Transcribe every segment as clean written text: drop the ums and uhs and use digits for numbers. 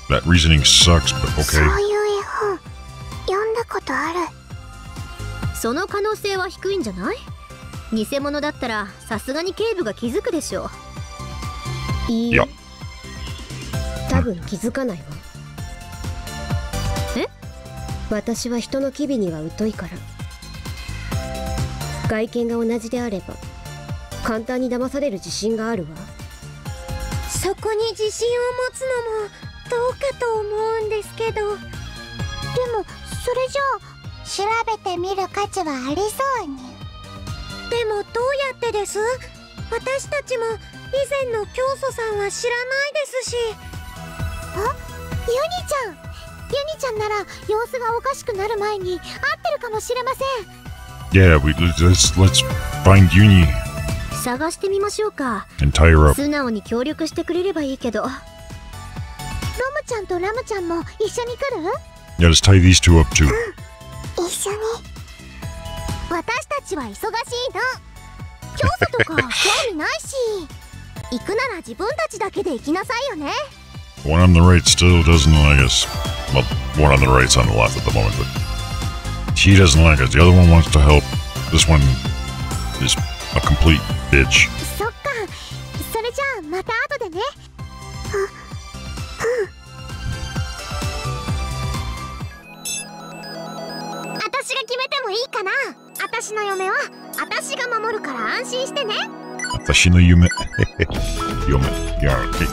That reasoning sucks, but そう okay. いう絵本読んだことある。 その可能性は低いんじゃない？偽物だったらさすがに警部が気づくでしょう。 いいや多分気づかないわ。 え？ 私は人の機微には疎いから。外見が同じであれば簡単に騙される自信があるわ。 そこに自信を持つのもどうかと思うんですけど。でもそれじゃあ調べてみる価値はありそうに。でもどうやってです？私たちも以前の教祖さんは知らないですし。あ、ユニちゃん。ユニちゃんなら様子がおかしくなる前に会ってるかもしれません。 Yeah, let's find Uni 探してみましょうか。 and tie her up. 素直に協力してくれればいいけど。 ロムちゃんとラムちゃんも一緒に来る？ Yeah, let's tie these two up too. 一緒に。私たちは忙しいの。教祖とか興味ないし。行くなら自分たちだけで行きなさいよね。 One on the right still doesn't like us. Well, one on the right's on the left at the moment, but she doesn't like us. The other one wants to help. This one is a complete bitch. そっか。それじゃあまた後でね。私が決めてもいいかな。私の嫁は私が守るから安心してね。 私の夢。嫁。Yeah, okay.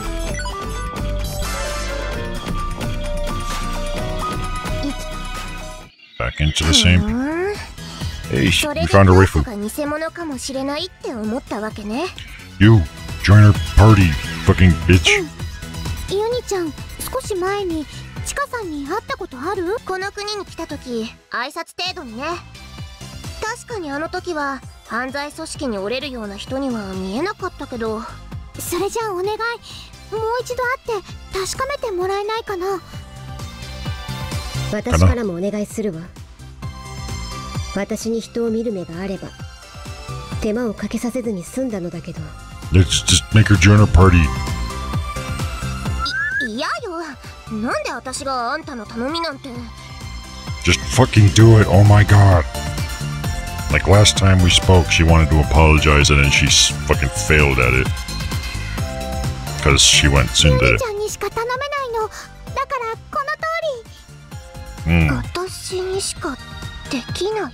Back into the same. Hey, それ we で found our 教 waifu. 祖が偽物かもしれないって思ったわけね。 You, join our party, fucking bitch. ユニちゃん、少し前にチカさんに会ったことある？この国に来た時、挨拶程度にね。確かにあの時は犯罪組織に折れるような人には見えなかったけど。それじゃあお願い、もう一度会って確かめてもらえないかな。 私からもお願いするわ。私に人を見る目があれば手間をかけさせずに済んだのだけど。 Let's just make her join our party. いやよ、なんで私があんたの頼みなんて。 Just fucking do it, oh my god. Like last time we spoke, she wanted to apologize and then she fucking failed at it. Because she went ユ tsundere. ニちゃんにしか頼めないの。だからこの通り。 Mm. 私にしかできない？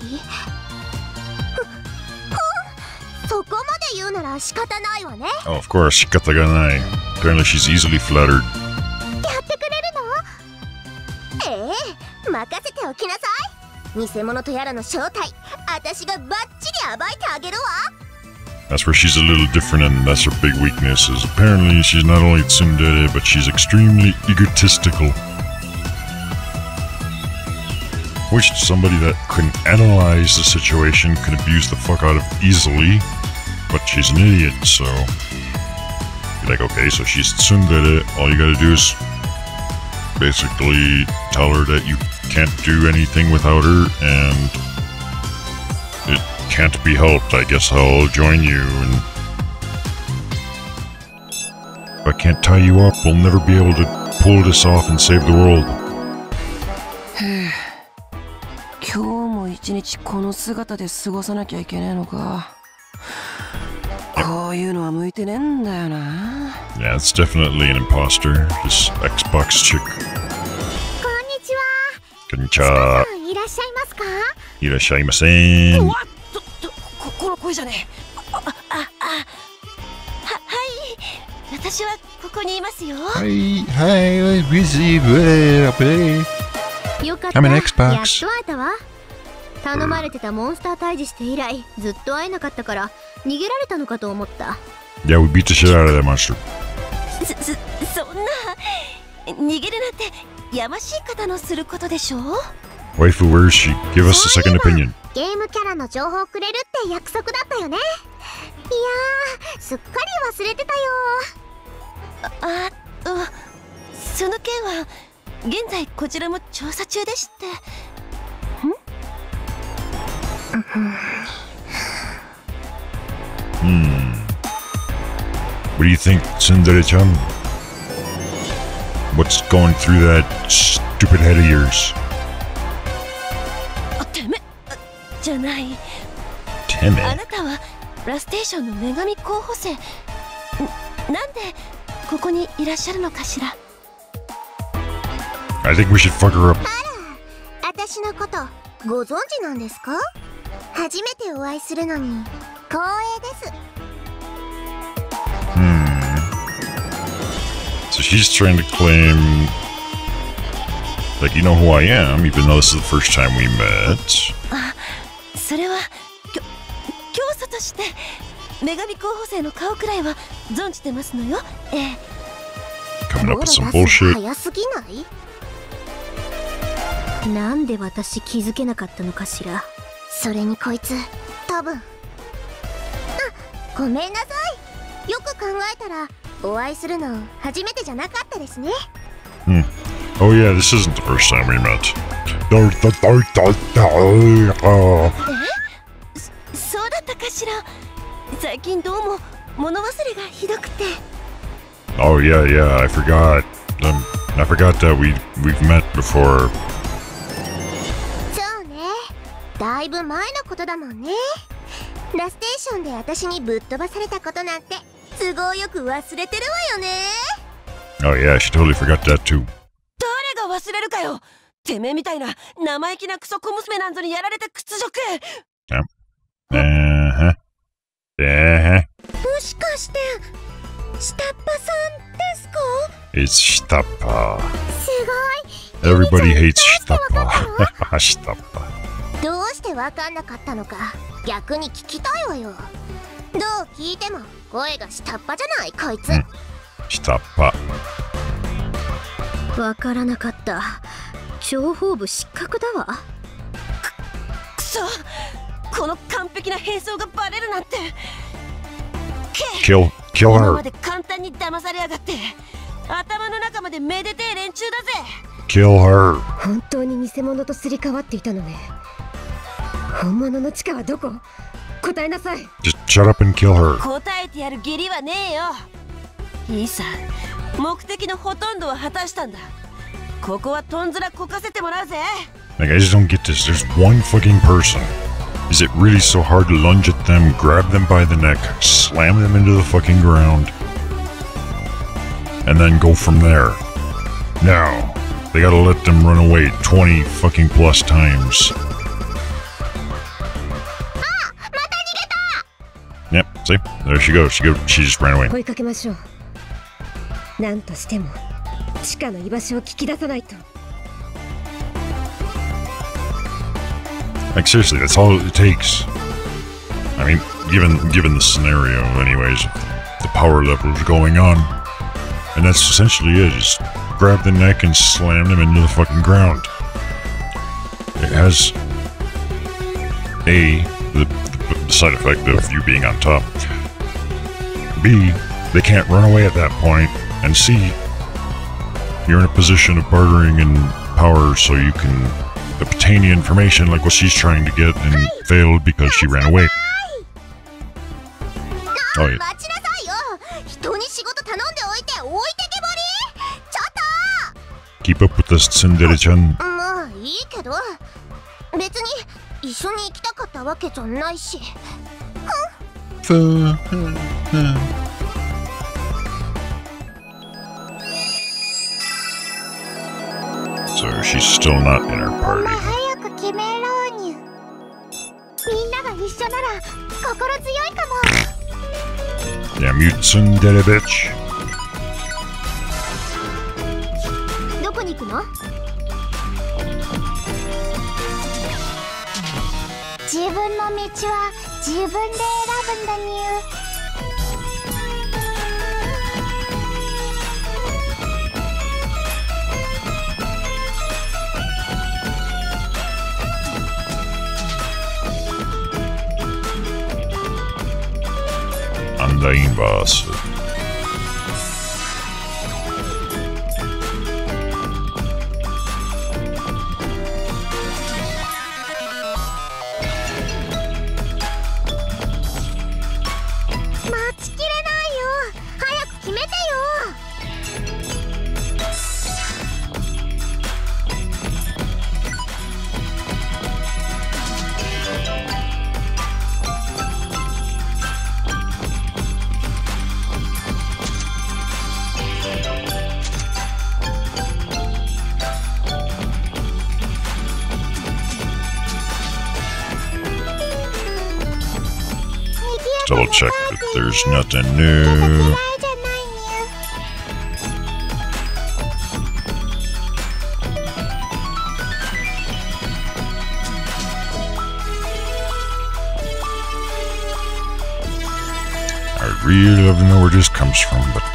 そこまで言うなら仕方ないわね。 Oh, of course, shikataganai. Apparently she's easily flattered. やってくれるの？ええ、任せておきなさい。偽物とやらの正体、私がバッチリ暴いてあげるわ。 That's where she's a little different and that's her big weakness is apparently she's not only tsundere, but she's extremely egotistical. Which somebody that couldn't analyze the situation could abuse the fuck out of easily, but she's an idiot, so you're like, okay, so she's tsundere, all you gotta do is basically tell her that you can't do anything without her and it can't be helped. I guess I'll join you, and if I can't tie you up, we'll never be able to pull this off and save the world. 今日も一日この姿で過ごさなきゃいけねえのか。こういうのは向いてねえんだよな。 Yeah, it's definitely an imposter. This Xbox chick. こんにちは。 Konnichiwa. いらっしゃいますか？ Irasshaimasen. わっこの声じゃねえ。はい、私はここにいますよ。 Hi, hi, busy, play. よかった。 I'm an やっ Xbox. と会えたわ。頼まれてたモンスター退治して以来ずっと会えなかったから逃げられたのかと思った。 Yeah, we beat the shit out of that monster. そんな逃げるなんてやましい方のすることでしょう。 Waifu, where is she? Give us a second opinion. ゲームキャラの情報をくれるって約束だったよね。いやー、すっかり忘れてたよ。 その件は現在こちらも調査中でして。 What do you think, Tsundere-chan? What's going through that stupid head of yours? てめじゃない。 てめあなたはラステーションの女神候補生。なんでここにいらっしゃるのかしら。 I think we should fuck her up. 私のことご存知なんですか？初めてお会いするのに光栄です。 So she's trying to claim, like, you know who I am, even though this is the first time we met. それは教祖として女神候補生の顔くらいは存じてますのよ。 Coming up with some bullshit. 早すぎない？ なんで私気づけなかったのかしら。 それにこいつ多分ごめんなさい。よく考えたらお会いするの初めてじゃなかったですね。 Oh yeah, this isn't the first time we met. そうだったかしら。最近どうも物忘れがひどくて。 Oh yeah, I forgot. I forgot that we've met before. そうね、だいぶ前のことだもんね。ラステーションで私にぶっ飛ばされたことなんて都合よく忘れてるわよね。 Oh yeah, she totally forgot that too. 誰が忘れるかよ。てめえみたいな生意気なクソ小娘なんぞにやられて屈辱。 もしかして下っ端さんですか？ It's Shtappa. すごい。 Everybody hates Shtappa. Shtappa. どうしてわかんなかったのか逆に聞きたいわよ。どう聞いても声が下っ端じゃないこいつ。 Shtappa. わからなかった。諜報部失格だわ。 くそ、この完璧な変装がバレるなんて。 Kill 今 her. まで簡単に騙されやがって。頭の中までめでてえ連中だぜ。 Kill her. 本当に偽物とすり替わっていたのね。本物の地下はどこ？答えなさい。 Just shut up and kill her. 答えてやる義理はねえよ。いいさ、目的のほとんどは果たしたんだ。ここはとんずらこかせてもらうぜ。 Like, I just don't get this. There's one fucking person. Is it really so hard to lunge at them, grab them by the neck, slam them into the fucking ground, and then go from there? No. They gotta let them run away 20 fucking plus times. Yep, see? There she goes. She just ran away. 追いかけましょう。何としても地下の居場所を聞き出さないと。 Like, seriously, that's all it takes. I mean, given the scenario, anyways, the power levels going on, and that's essentially it. Just grab the neck and slam them into the fucking ground. It has the side effect of you being on top. B, they can't run away at that point, and C, you're in a position of bartering and power, so you can obtain the information like what she's trying to get and failed because she ran away. Oh yeah. 待ちなさいよ。人に仕事頼んでおいて置いてけぼり？ちょっ Keep up with this Tsundere-chan. と。まあいいけど、別に一緒に行きたかったわけじゃないし。 So she's still not in her party. 早く決めろにゅ。みんなが一緒なら心強いかも。 Damn you, Tsundere bitch. どこに行くの？ 自分の道は自分で選ぶんだにゅ。 Andainbas. double check that there's nothing new. I really love to know where this comes from, but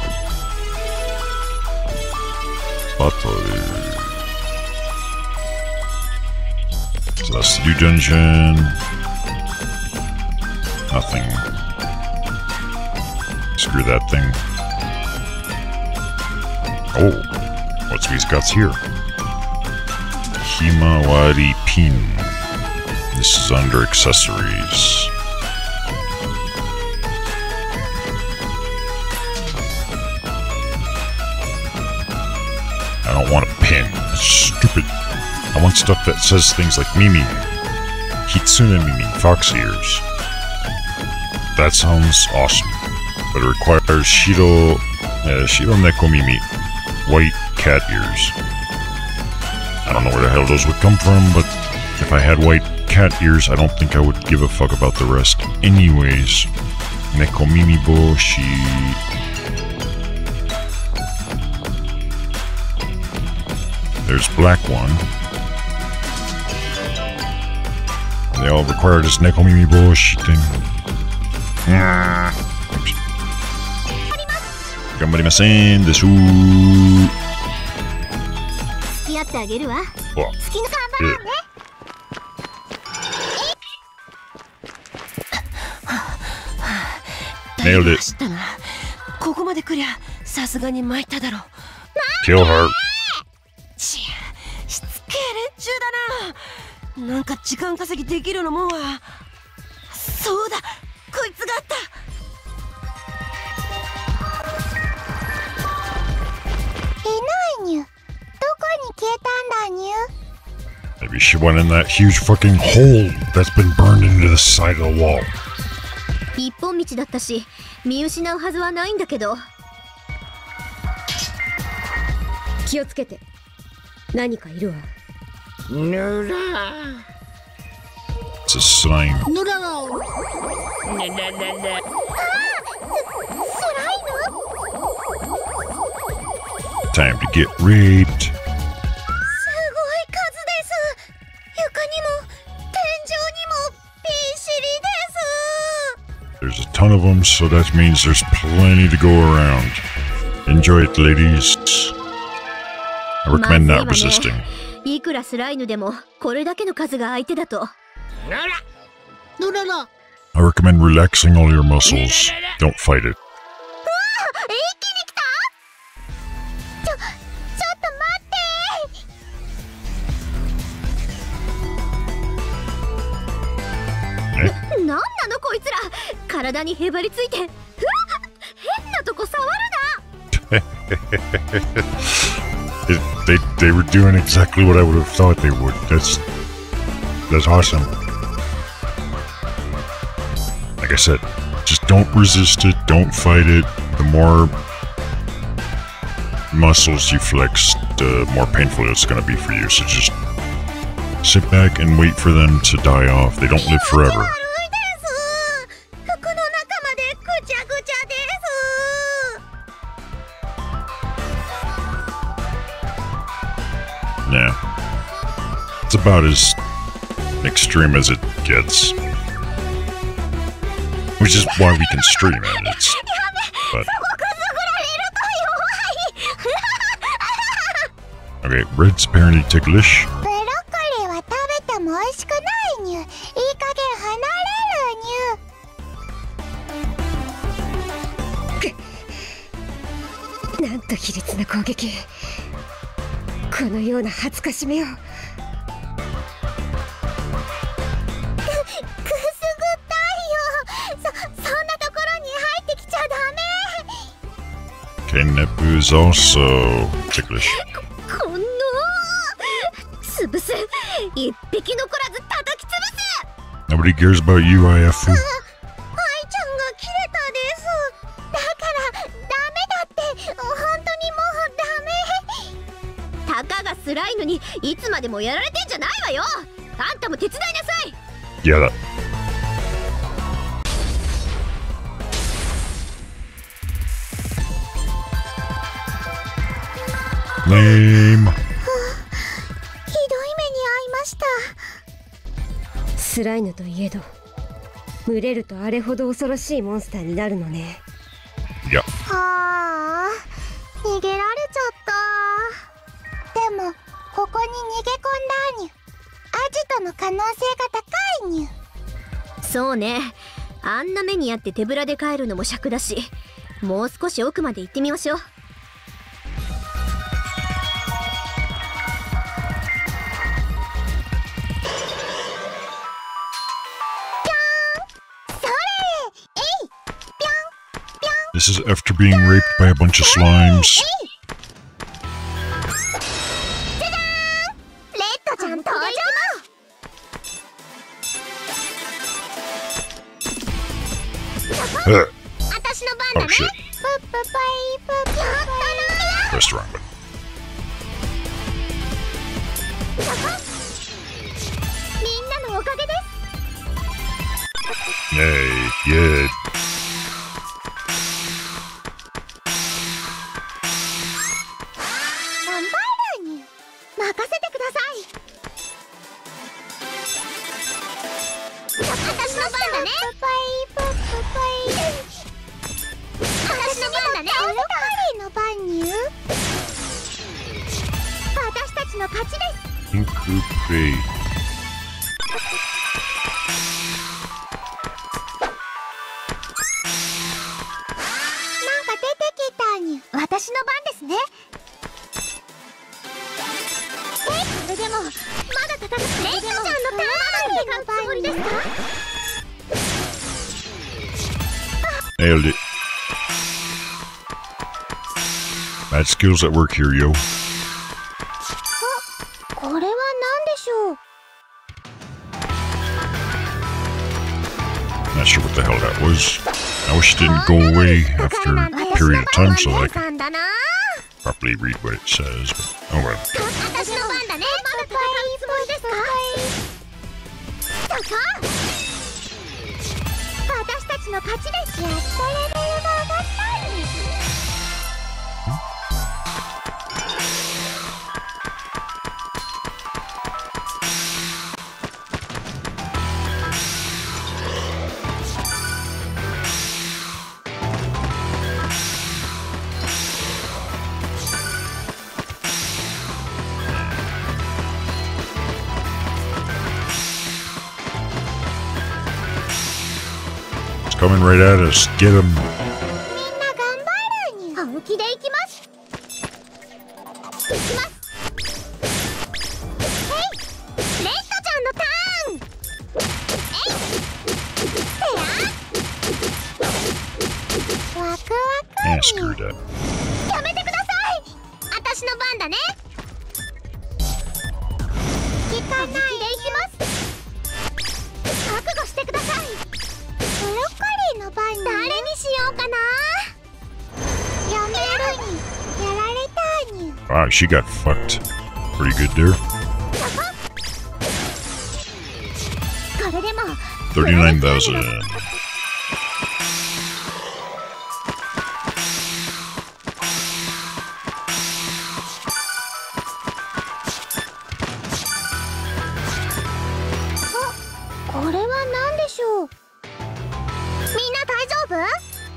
so that's the new dungeon. Nothing. Screw that thing. Oh, what's these guts here? Himawari Pin. This is under accessories. I don't want a pin. It's stupid. I want stuff that says things like Mimi. Kitsune Mimi, fox ears. That sounds awesome. But it requires Shiro Neko Mimi, white cat ears. I don't know where the hell those would come from, but if I had white cat ears, I don't think I would give a fuck about the rest. Anyways, Neko Mimi Boshi. There's black one. They all require this Neko Mimi Boshi thing. Oops. Gambarimasen desu. Oh, yeah. Nailed it. ここまで来りゃさすがに参っただろう。 Kill her. しつけえ連中だな。なんか時間稼ぎできるのもんは。そうだ、こいつがあった。 いないにゅ。どこに消えたんだにゅ。 Maybe she went in that huge fucking hole that's been burned into the side of the wall. 一本道だったし見失うはずはないんだけど。 気をつけて。何かいるわ。 It's a slime. Time to get raped. There's a ton of them, so that means there's plenty to go around. Enjoy it, ladies. I recommend not resisting. いくらスライヌでもこれだけの数が相手だと。 I recommend relaxing all your muscles. Don't fight it. 一気に来た？ちょっと待って。 なんなのこいつら。体にへばりついて。うわっ、変なとこ触るな。 They were doing exactly what I would have thought they would. That's awesome. Like I said, just don't resist it, don't fight it. The more muscles you flex, the more painful it's going to be for you. So just sit back and wait for them to die off. They don't live forever. Yeah. It's about as extreme as it gets. Which is why we can stream it. But okay, Red's apparently ticklish. ブロッコリーは食べても美味しくないにゅ。いい加減離れるにゅ。 なんと卑劣な攻撃。このような恥ずかしめを。 Nepu is also ticklish. この潰す。一匹残らず叩き潰す。 Nobody cares about you, IFU. 愛ちゃんが切れたです。だからダメだって。本当にもうダメ。 たかがスライヌにいつまでもやられてんじゃないわよ。あんたも手伝いなさい。 Yeah, that. with name. ひどい目に遭いました。 辛いのといえど、群れるとあれほど恐ろしいモンスターになるのね。 Yeah. はあ、逃げられちゃった。でもここに逃げ込んだにゅ。アジトの可能性が高いにゅ。 そうね、あんな目にあって手ぶらで帰るのも尺だし、もう少し奥まで行ってみましょう。 This is after being raped by a bunch of slimes. レッドちゃん登場。私の番だ Oh ね。 shit. プップパイプップパイ。 Press the wrong button. みんなのおかげです。 Yay, yeah. 頑張るにゅ。任せてください。私の番だね。私の番だね。誰の番にゅ。私たちの勝ちです。 Pink Prey. なんか出てきたにゅ。私の番ですね。それでもまだ戦ってレイカちゃんのターンって買うつもりですか？ Nailed it. Bad skills at work here, yo. これは何でしょう。 Not sure what the hell that was. I wish it didn't go away after a period of time so that I can だな。 properly read what it says. But, oh well. 私の番だね。まだ戦うつもりですか？そこ。私たちの勝ちです。やっとレベルが上がったんです。 It's coming right at us. Get him. みんな頑張るにゅ。本気で行きます。行きます。へい、レッドちゃんのターン。えい、せや。ワクワク Ah, にゅ。 screw that. やめてください。私の番だね。聞かないで行きます。覚悟してください。ブロッコリーの番に誰にしようかな。やめるに。やられたに。 Wow, she got fucked. Pretty good there. これでも 39,000. これは何でしょう。みんな大丈夫？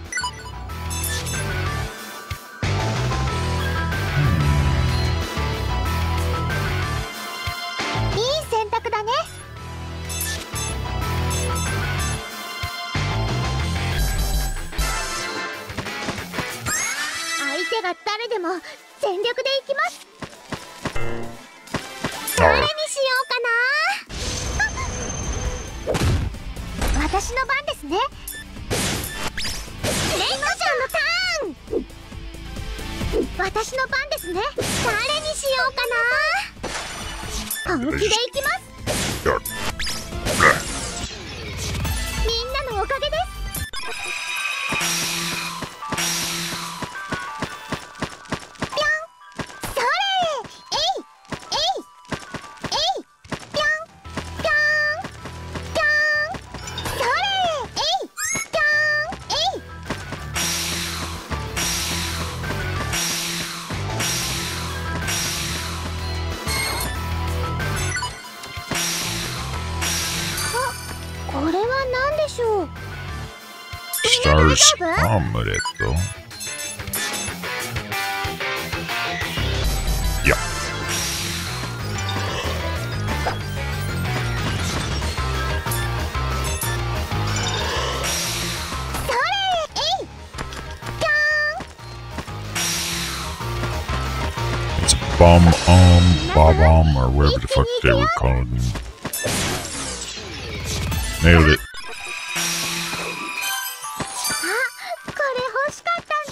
いい選択だね。相手が誰でも全力でいきます。誰にしようかな。私の番ですね。レイコちゃんのターン。私の番ですね。誰にしようかな。本気でいきます。みんなのおかげです。ぴょん。それ。えい。えい。えい。ぴょん。ぴょん。ぴょん。それ。えい。ぴょん。えい。 しょう。 Stars omeletto. Yeah. それ、えい、ぴょ It's a bomb, or whatever the fuck they were calling him. Nailed it. これ欲しかったんです。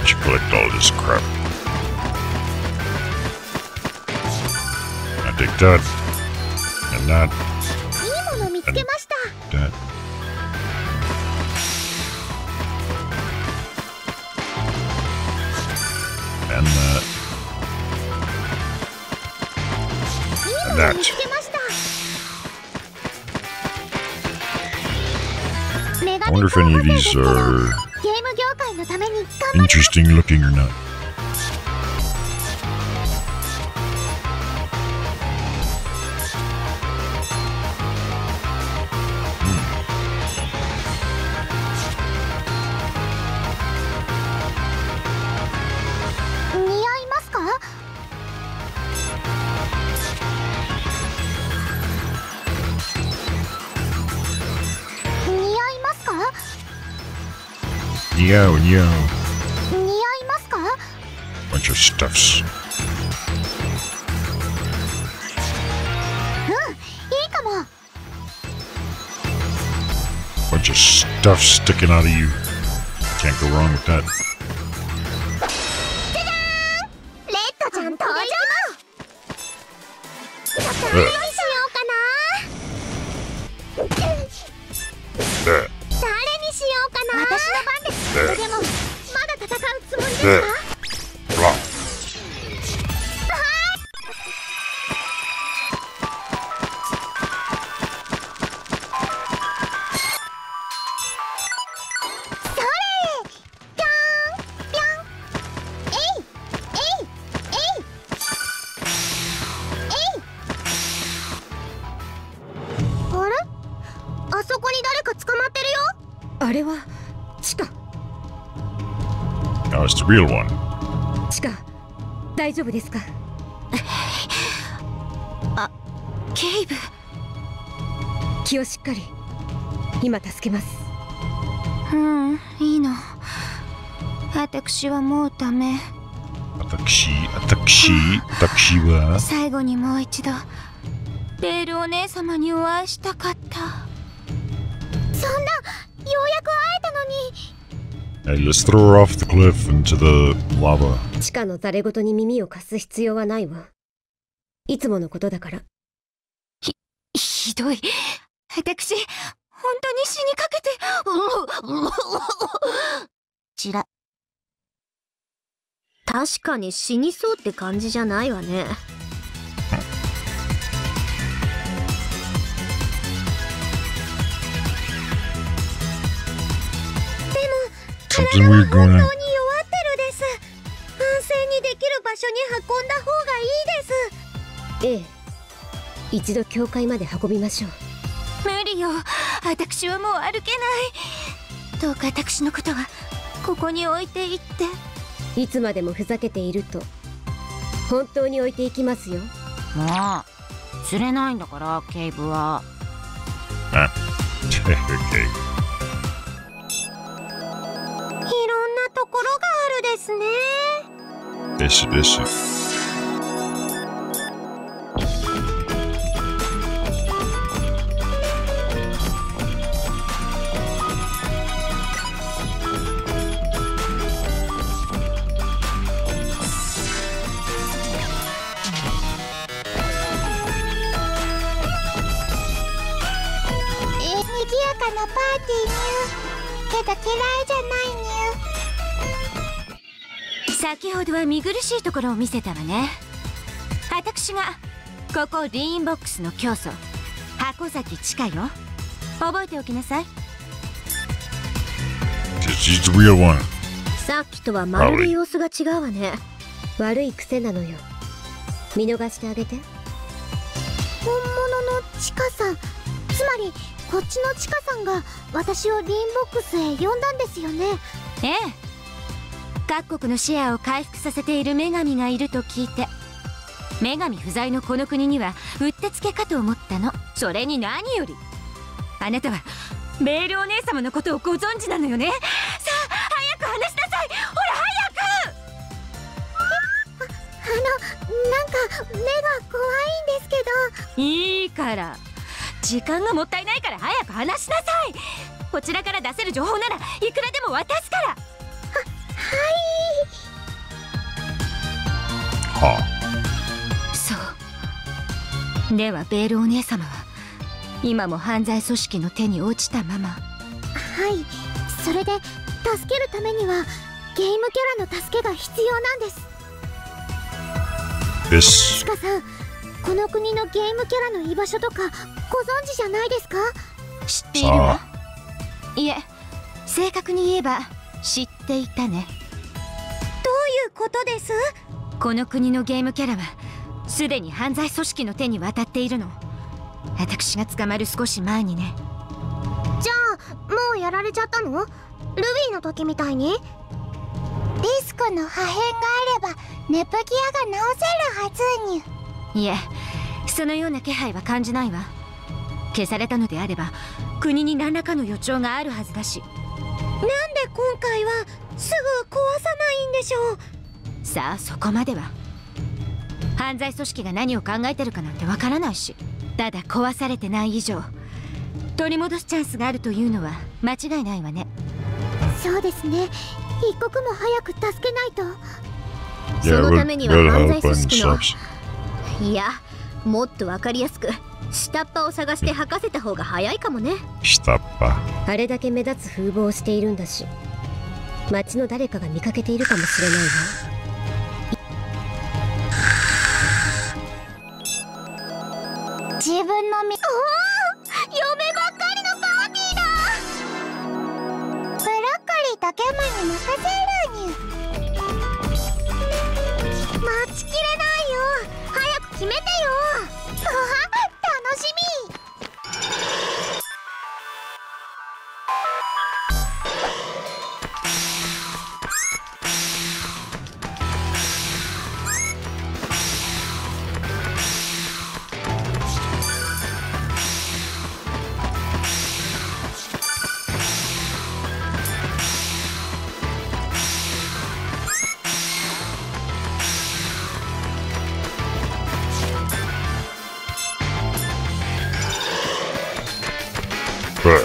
I should collect all this crap. I take that, and that, いいもの見つけました。 that. And that. いいもの見つけました。 I wonder if any of these are ゲーム業界のために頑張り interesting looking or not. 似合いますか？似合いますか？ Neo, neo. 似合いますか？ Bunch of stuffs. うん、いいかも。 Bunch of stuff sticking out of you. Can't go wrong with that. レッドちゃん登場。だったら Uh, 何しようかな。 uh, 誰にしようかな。私の番です。でもまだ戦うつもりですか？ blah. それ、ぴょんぴょん、えいえいえいえい。あれ？あそこに誰か捕まってるよ。 あれはチカ。 Now it's the real one. チカ、大丈夫ですか？ ケイブ。 気をしっかり。今助けます。 いいの。私はもうダメ。 私は最後にもう一度レールお姉様にお会いしたかった。 そんな、ようやく会えたのに。 Hey, let's throw her off the cliff into the lava. チカのざれ言に耳を貸す必要はないわ。いつものことだから。 ひどい。私、本当に死にかけて。ちら。 確かに死にそうって感じじゃないわね。 Something weird going on. 本当に弱ってるです。安静にできる場所に運んだ方がいいです。 ええ。一度教会まで運びましょう。 無理よ。私はもう歩けない。どうか私のことはここに置いていって。 いつまでもふざけていると本当に置いていきますよ。 もう釣れないんだからケイブは。 Ah. Okay. いろんなところがあるですね。 This. 賑やかなパーティーにゅ。けど嫌いじゃないにゅ。 先ほどは見苦しいところを見せたわね。私がここリーンボックスの教祖箱崎千佳よ。覚えておきなさい。 She's the real one. さっきとはまるで様子が違うわね。 悪い癖なのよ。見逃してあげて。 本物のチカさん、つまりこっちのチカさんが私をリンボックスへ呼んだんですよね。 ええ、各国のシェアを回復させている女神がいると聞いて、女神不在のこの国にはうってつけかと思ったの。それに何よりあなたはメールお姉様のことをご存知なのよね。さあ早く話しなさい、ほら早く。 なんか目が怖いんですけど。 いいから、時間がもったいないから早く話しなさい。こちらから出せる情報ならいくらでも渡すから。 はそうではベールお姉様は今も犯罪組織の手に落ちたまま。 はい、それで助けるためにはゲームキャラの助けが必要なんです。 あ。ですチ。カさん、この国のゲームキャラの居場所とかご存知じゃないですか？ 知っているわ。いえ、正確に言えば知っていたね。どういうことです？この国のゲームキャラはすでに犯罪組織の手に渡っているの。私が捕まる少し前にね。 じゃあもうやられちゃったの？ルビーの時みたいに？ディスコの破片があればネプギアが直せるはずに。 いえ、そのような気配は感じないわ。消されたのであれば国に何らかの予兆があるはずだし。 なんで今回はすぐ壊さないんでしょう？ さあそこまでは。犯罪組織が何を考えてるかなんてわからないし、ただ壊されてない以上取り戻すチャンスがあるというのは間違いないわね。 そうですね、一刻も早く助けないと。 そ Yeah, の it た would, め it には would 犯 help 罪組 and 織の sucks. いや、もっとわかりやすく下っ端を探して吐かせた方が早いかもね。 下っ端。 あれだけ目立つ風貌をしているんだし、町の誰かが見かけているかもしれないわ。 自分のおお、嫁ばっかりのパーティーだ。ブロッコリーとケマに任せるに。待ちきれないよ、早く決めてよ。楽しみ。 But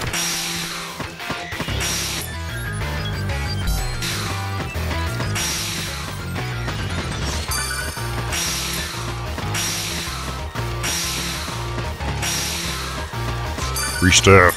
free stuff.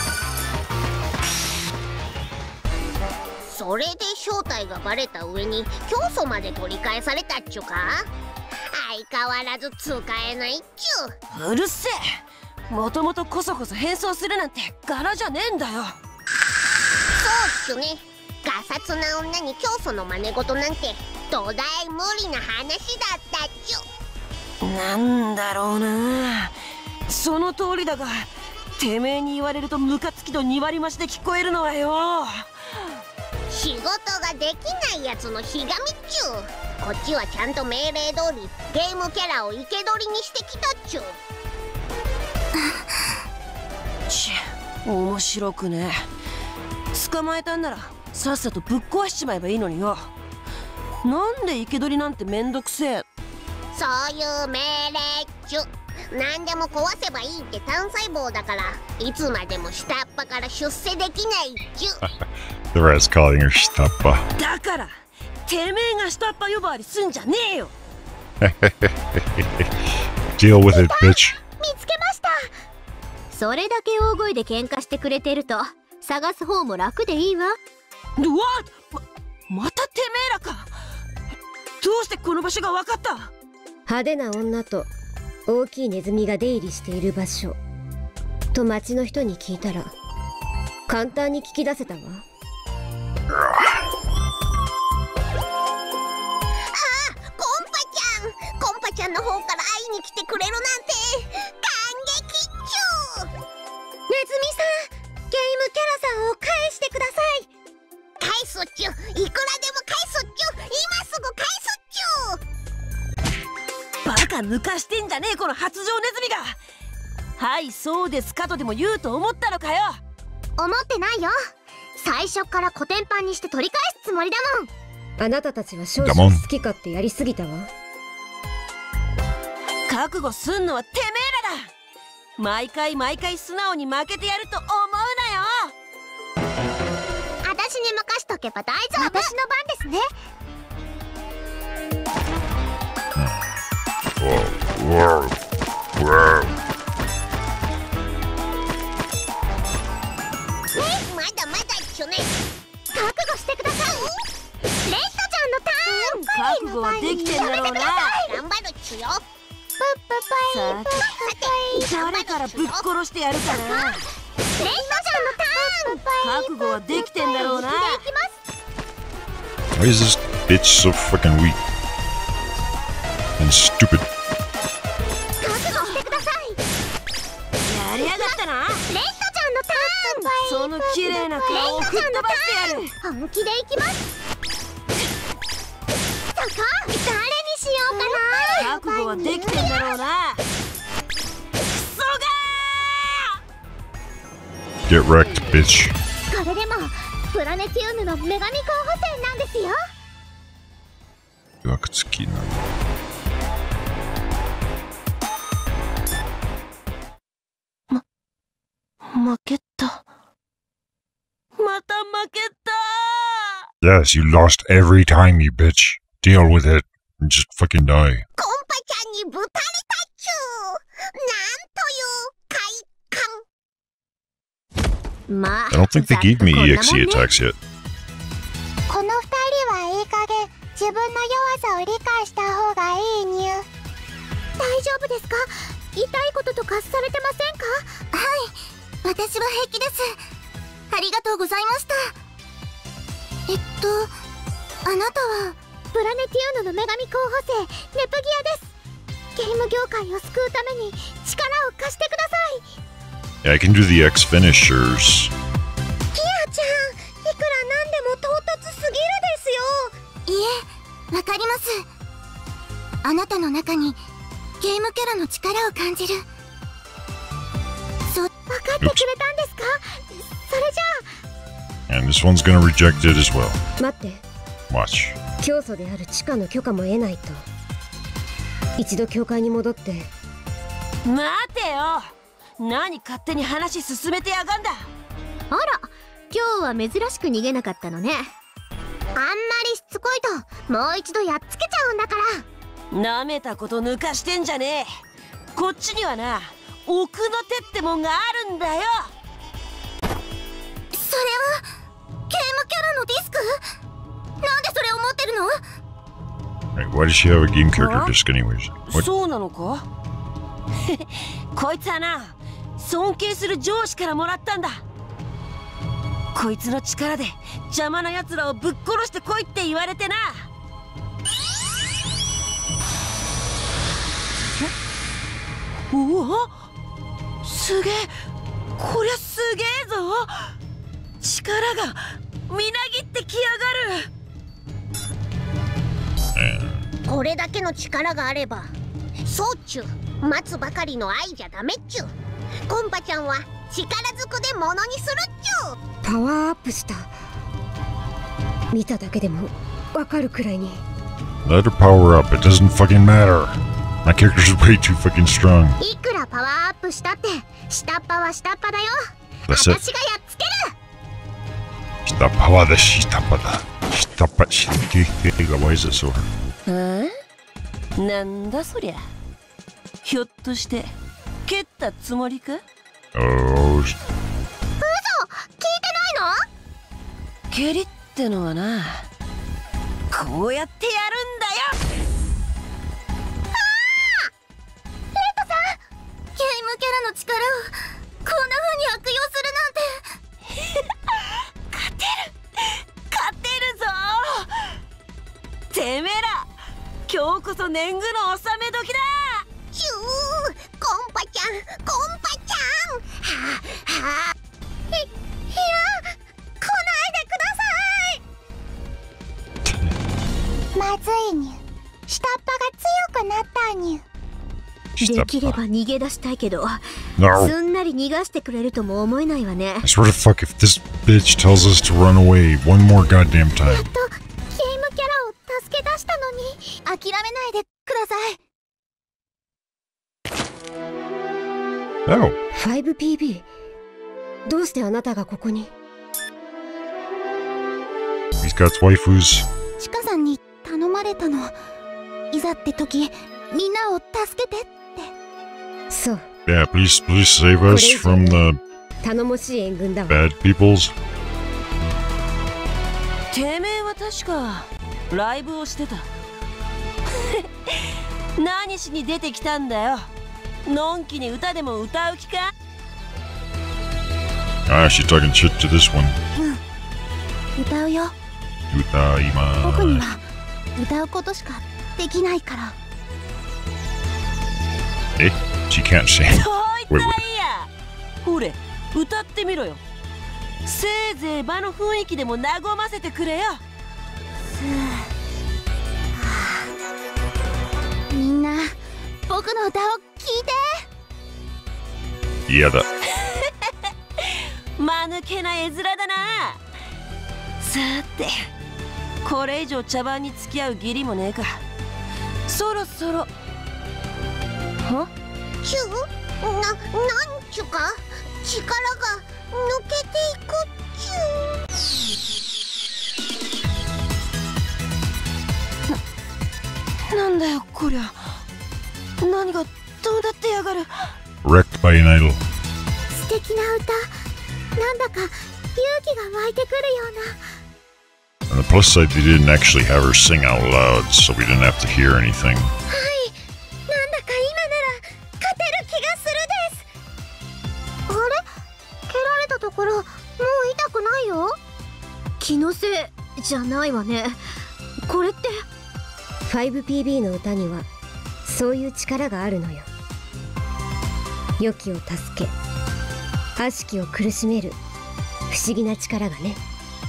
それで正体がバレた上に教祖まで取り返されたっちゅうか？相変わらず使えないっちゅう。 うるせえ、もともとこそこそ変装するなんて柄じゃねえんだよ。 そうっちゅね、ガサツな女に教祖の真似事なんてどだい無理な話だったっちゅ。 なんだろうな、その通りだが、てめえに言われるとムカつきと2割増しで聞こえるのはよ。 仕事ができないやつのひがみっちゅう。こっちはちゃんと命令通りゲームキャラを生け捕りにしてきたっちゅう。 面白くねえ。捕まえたんならさっさとぶっ壊しちまえばいいのによ。なんで生け捕りなんてめんどくせえ。 そういう命令っちゅ。何でも壊せばいいって単細胞だから、いつまでも下っ端から出世できないっちゅ。 The rat's calling her Stappa. だからてめえが下っ端呼ばわりすんじゃねえよ。 Deal with it, bitch. 見つけました。 それだけ大声で喧嘩してくれてると探す方も楽でいいわ。 うわっ、またてめえらか。どうしてこの場所が分かった？ 派手な女と大きいネズミが出入りしている場所と町の人に聞いたら簡単に聞き出せたわ。 コンパちゃんの方から会いに来てくれるなんて。 すっちゅ、いくらでも返すっちゅ、今すぐ返すっちゅ。 バカ抜かしてんじゃねえこの発情ネズミが。はいそうですかとでも言うと思ったのかよ。 思ってないよ。最初からコテンパンにして取り返すつもりだもん。 あなたたちは少々好き勝手やりすぎたわ。 覚悟すんのはてめえらだ。毎回素直に負けてやると思うなよ。 私に任しとけば大丈夫。私の番ですね。まだまだっちゅね。覚悟してください。レッドちゃんのターン。 覚悟はできてんだろうな。 頑張るっちゅよ。 さて誰からぶっ殺してやるかな。 レッドちゃんのターン。 覚悟はできてんだろうな。 Why is this bitch so fucking weak and stupid? 覚悟してください。 やりやがったな。 レッドちゃんのターン。 その綺麗な顔を吹っ飛ばしてやる。 本気でいきます。そこ、誰にしようかな。 覚悟はできてんだろうな。クソが Get wrecked, bitch. これでもプラネティウムの女神候補生なんですよ。 いわくつきな。 負けた。また負けた。 Yes, you lost every time, you bitch. Deal with it and just fucking die. コンパちゃんにぶたれたっちゅう。なんという快感。 まあ I don't think they gave me EXE attacks yet. この二人はいい加減自分の弱さを理解した方がいいにゅ。大丈夫ですか？痛いこととかされてませんか？はい、私は平気です。ありがとうございました。あなたはプラネティウムの女神候補生ネプギアです。ゲーム業界を救うために力を貸してください。 Yeah, I can do the X finishers. キアちゃん、いくらなんでも唐突すぎるですよ。いえ、わかります。あなたの中にゲームキャラの力を感じる。分かってくれたんですか？それじゃあ。 And this one's gonna reject it as well. 待って、 Watch. 教祖である地下の許可も得ないと。一度教会に戻って。 待てよ。何勝手に話進めてやがんだ。 あら、今日は珍しく逃げなかったのね。 あんまりしつこいともう一度やっつけちゃうんだから。 なめたこと抜かしてんじゃねえ。こっちにはな、奥の手ってもんがあるんだよ。 それはゲームキャラのディスク？なんでそれを持ってるの？ Right, why does she have a game character disc anyways? What? そうなのか？こいつはな、尊敬する上司からもらったんだ。こいつの力で邪魔な奴らをぶっ殺してこいって言われてな。おお、すげえ。こりゃすげえぞ。力がみなぎってきやがる。 これだけの力があれば、そうっちゅう待つばかりの愛じゃダメっちゅう。コンパちゃんは力ずくでものにするっちゅう。 パワーアップした。見ただけでもわかるくらいに。 Let her power up. It doesn't fucking matter. My character's way too fucking strong. いくらパワーアップしたって下っ端は下っ端だよ。 That's 私 it. がやっつける。 Está pava de shitapada. Shitapa shitapa. Why is it so hard? なんだそりゃ。ひょっとして蹴ったつもりか？ Oh, 嘘、聞いてないの？ 蹴りってのはな、こうやってやるんだよ。 レッドさん、ゲームキャラの力をこんな風に悪用するなんて。 勝てるぞ。てめえら、今日こそ年貢の納め時だ。 ヒュー、コンパちゃん、コンパちゃん。はあ、はあ。いや、来ないでください。 まずいにゅ。下っ端が強くなったにゅ。 できれば逃げ出したいけど、 No. すんなり逃がしてくれるとも思えないわね。 I swear to fuck if this bitch tells us to run away one more goddamn time. ゲームキャラを助け出したのに諦めないでください。 Oh. 5PB どうしてあなたがここに？ He's got waifus. チカさんに頼まれたの。いざって時みんなを助けてって。 そう、 Yeah, please save us from the 頼もしい援軍だわ。 bad peoples. てめえは確かライブをしてた。何しに出てきたんだよ。のんきに歌でも歌う気か？ Ah, she's talking shit to this one. 歌うよ。 Utaima. 僕には歌うことしかできないから。 Eh? She can't sing. そう言ったらいいや。ほれ、歌ってみろよ。せいぜい場の雰囲気でも和ませてくれよ。 みんな僕の歌を聴いて。 Yeah, that. 間抜けな絵面だな。さて、これ以上茶番に付き合う義理もねえか。そろそろ。は？ チュなんちゅか力が抜けていくチュ。 なんだよこりゃ。何がどうなってやがる。 Wrecked by an idol. 素敵な歌。なんだか勇気が湧いてくるような。 On the plus side, they didn't actually have her sing out loud, so we didn't have to hear anything. はい、なんだか今なら勝てる気がするです。あれ、蹴られたところもう痛くないよ。 気のせいじゃないわね。これって 5PB の歌にはそういう力があるのよ。良きを助け、悪しきを苦しめる不思議な力がね。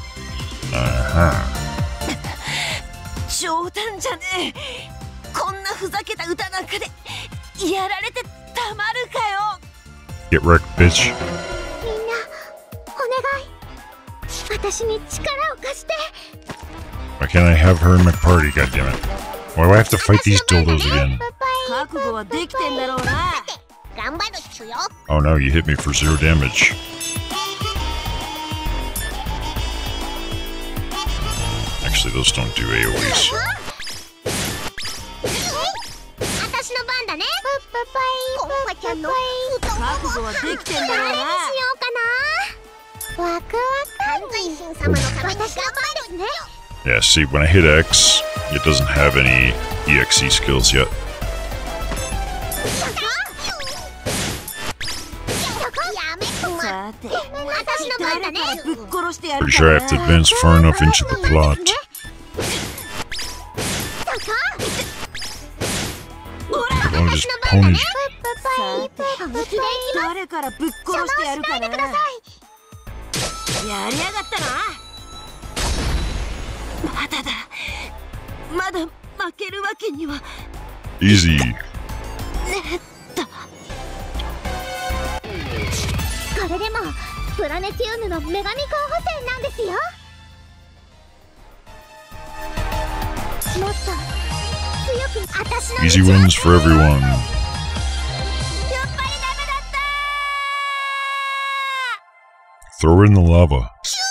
冗談じゃねえ。こんなふざけた歌なんかでやられてたまるかよ。 Get wrecked, bitch. みんなお願い、私に力を貸して。 Why can't I have her in my party, goddammit? Why do I have to fight these dildos again? 覚悟はできてんだろうな。 頑張るっちゅよ。 Oh no, you hit me for 0 damage. Actually, those don't do AoEs. 私の番だね。コンパちゃんの覚悟はできてんだろうな。 誰にしようかな。ワクワク。犯罪神様のために頑張るね。 Yeah, see, when I hit X, it doesn't have any EXE skills yet. さて、 私の番だね。 ぶっ殺してやる Pretty か sure I ら have to な。 advance far enough into the plot. ほら、 I'll just pony. さて、誰からぶっ殺してやるかな。やりやがったな。まだだ。まだ負けるわけには。 Easy. これでもプラネティウムの女神候補生なんですよ。もっと強く私の Easy wins for everyone. やっぱりダメだった Throw her in the lava.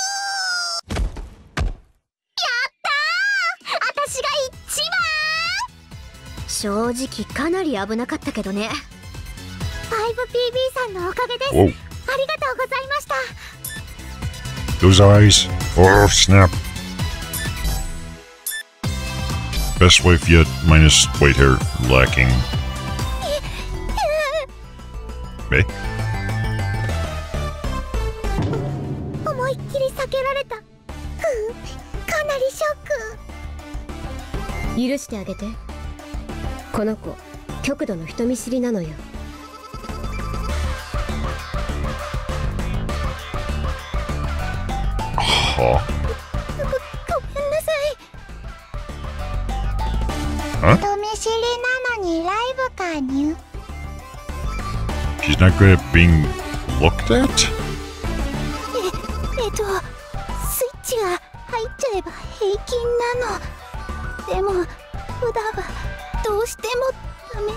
私が一番。 正直かなり危なかったけどね。 5PB さんのおかげです。 Whoa. ありがとうございました。 Those eyes. Oh, snap. Best wife yet, minus white hair lacking. Eh? 思いっきり避けられた。かなりショック。 許してあげて。この子極度の人見知りなのよ。 Huh. ごめんなさい。 Huh? 人見知りなのにライブ加入。 She's not good at being looked at? スイッチが入っちゃえば平均なの。でも普段はどうしてもダメ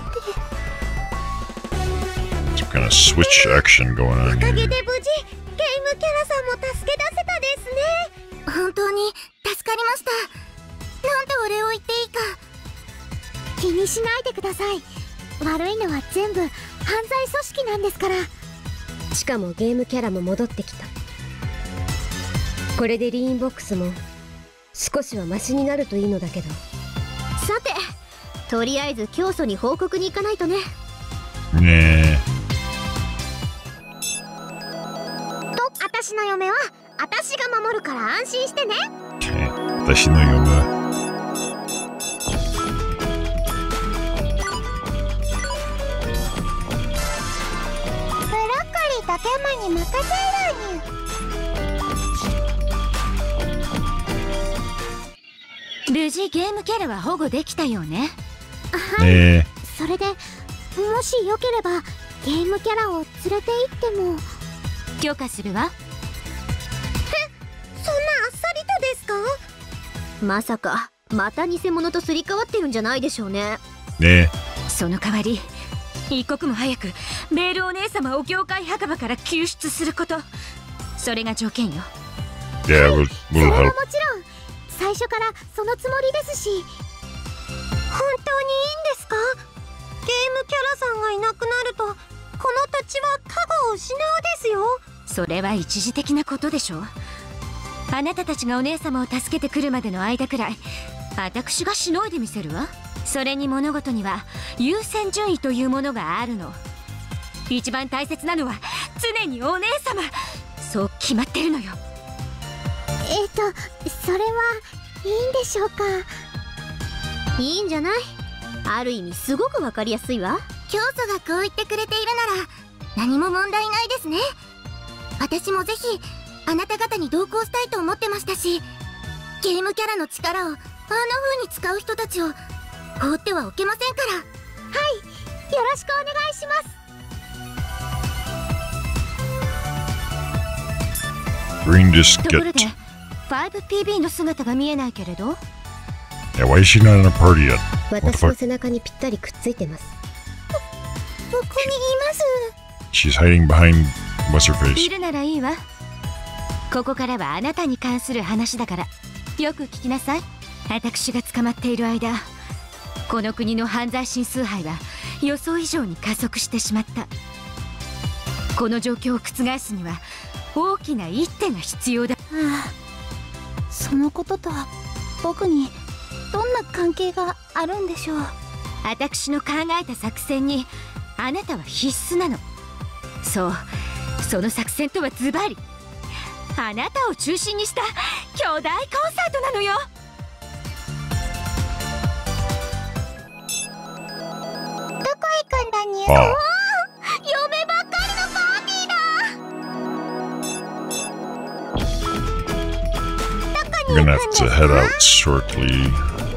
で。 Some kind of switch action going on おかげ here. で無事ゲームキャラさんも助け出せたですね。本当に助かりました。なんてお礼を言っていいか。気にしないでください。悪いのは全部犯罪組織なんですから。 しかもゲームキャラも戻ってきた。これでリーンボックスも少しはマシになるといいのだけど。 さて、とりあえず教祖に報告に行かないとね。 Nah. と、私の嫁は私が守るから安心してね。 Okay. 私の嫁。 ブロッコリーとケマに任せるにゅ。 無事ゲームキャラは保護できたようね。 ねえ。 それでもしよければゲームキャラを連れて行っても。 許可するわ。 そんなあっさりとですか？ まさかまた偽物とすり替わってるんじゃないでしょうね。 ねその代わり一刻も早くメールお姉様を業界墓場から救出すること、それが条件よ。 え。Yeah, we'll それは help. もちろん最初からそのつもりですし。本当にいいんですか？ゲームキャラさんがいなくなるとこの土地は加護を失うですよ。 それは一時的なことでしょ。あなたたちがお姉様を助けてくるまでの間くらい私がしのいでみせるわ。それに物事には優先順位というものがあるの。一番大切なのは常にお姉様、そう決まってるのよ。 それはいいんでしょうか？ いいんじゃない？ある意味すごくわかりやすいわ。 教祖がこう言ってくれているなら何も問題ないですね。私もぜひあなた方に同行したいと思ってましたし、ゲームキャラの力をあんな風に使う人たちを放ってはおけませんから。はい、よろしくお願いします。 Green just ところで get. 5PB の姿が見えないけれど。 Yeah, why is she not in a party yet? What the 私の fuck? 背中にぴったりくっついてます。 ここにいます。 She's hiding behind what's her い face? るならいいわ。ここからはあなたに関する話だからよく聞きなさい。私が捕まっている間、この国の犯罪心崇拝は予想以上に加速してしまった。この状況を覆すには大きな一手が必要だ。 そのことと僕にどんな関係があるんでしょう？ 私の考えた作戦にあなたは必須なの。そう、その作戦とはズバリあなたを中心にした巨大コンサートなのよ。 どこ行くんだにゅ？ Oh, 嫁ばっかりのパーティーだ。 we're gonna have to head out shortly.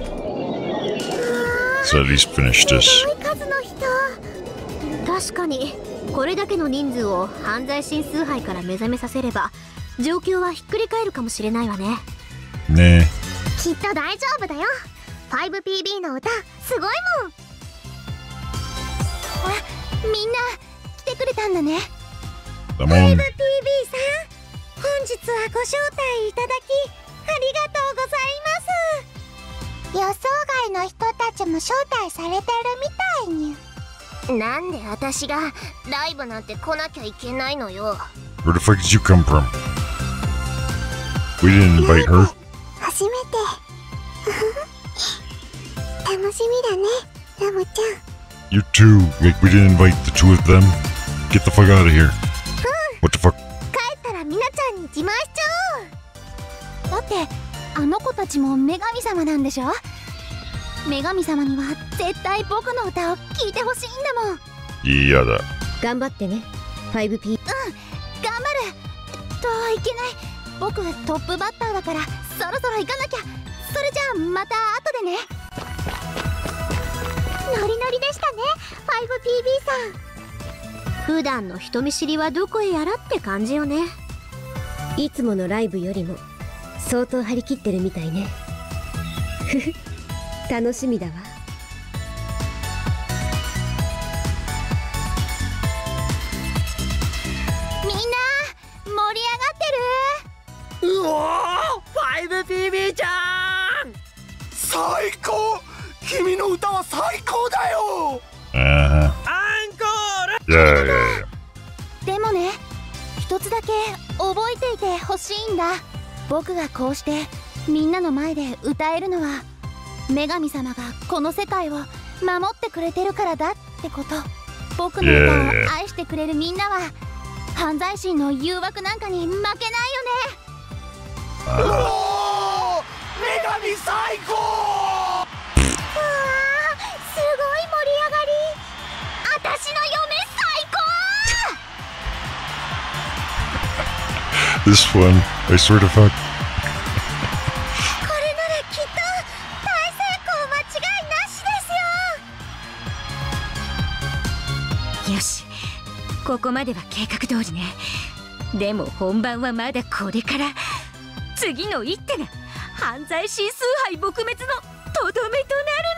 So at least finish this. すごい数の人。 確かにこれだけの人数を犯罪心崇拝から目覚めさせれば状況はひっくり返るかもしれないわね。 ねきっと大丈夫だよ。 5PB の歌すごいもん。あ、みんな来てくれたんだね。 Come on. PB さん、本日はご招待いただきありがとうございます。予想外の人たちも招待されてるみたいに。なんで私がライブなんて来なきゃいけないのよ。 Where the fuck did you come from? We didn't invite her. 初めて。楽しみだね、ラムちゃん。 You too. Like we didn't invite the two of them. Get the fuck out of here. What the fuck? 帰ったらみなちゃんに自慢しちゃおう。だってあの子たちも女神様なんでしょ？女神様には絶対僕の歌を聴いてほしいんだもん。 嫌だ。 頑張ってね 5P。 頑張る。いけない。僕トップバッターだからそろそろ行かなきゃ。それじゃあまた後でね。 ノリノリでしたね 5PB さん。 普段の人見知りはどこへやらって感じよね。 いつものライブよりも相当張り切ってるみたいね。ふふ、楽しみだわ。 みんな盛り上がってる。 うおー 5PB ちゃん最高。君の歌は最高だよ。 Uh-huh. アンコール。 Yeah, yeah, yeah. でもね、一つだけ覚えていてほしいんだ。僕がこうしてみんなの前で歌えるのは女神様がこの世界を守ってくれてるからだってこと。僕の歌を愛してくれるみんなは犯罪心の誘惑なんかに負けないよね。 おー女神最高。 うわー、すごい盛り上がり。私の嫁最高。 This one, I swear to fuck. これならきっと大成功間違いなしですよ。 よし、ここまでは計画通りね。でも本番はまだこれから。次の一手が犯罪指数杯撲滅のとどめと